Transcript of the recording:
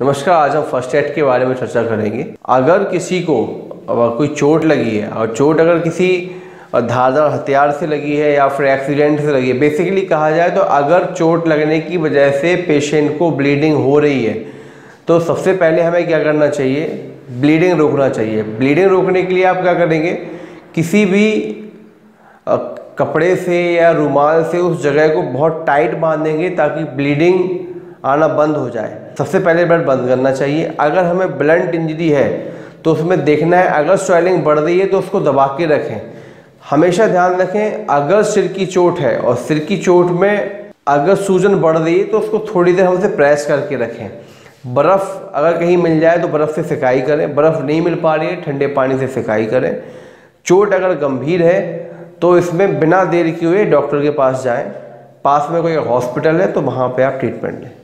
नमस्कार, आज हम फर्स्ट एड के बारे में चर्चा करेंगे। अगर किसी को कोई चोट लगी है और चोट अगर किसी धारदार हथियार से लगी है या फिर एक्सीडेंट से लगी है, बेसिकली कहा जाए तो अगर चोट लगने की वजह से पेशेंट को ब्लीडिंग हो रही है तो सबसे पहले हमें क्या करना चाहिए, ब्लीडिंग रोकना चाहिए। ब्लीडिंग रोकने के लिए आप क्या करेंगे, किसी भी कपड़े से या रुमाल से उस जगह को बहुत टाइट बांधेंगे ताकि ब्लीडिंग आना बंद हो जाए। सबसे पहले ब्लड बंद करना चाहिए। अगर हमें ब्लंट इंजरी है तो उसमें देखना है, अगर स्वेलिंग बढ़ रही है तो उसको दबा के रखें। हमेशा ध्यान रखें, अगर सिर की चोट है और सिर की चोट में अगर सूजन बढ़ रही है तो उसको थोड़ी देर हम उसे प्रेस करके रखें। बर्फ़ अगर कहीं मिल जाए तो बर्फ़ से सिकाई करें, बर्फ़ नहीं मिल पा रही है ठंडे पानी से सिकाई करें। चोट अगर गंभीर है तो इसमें बिना देर किए हुए डॉक्टर के पास जाएं। पास में कोई हॉस्पिटल है तो वहाँ पे आप ट्रीटमेंट लें।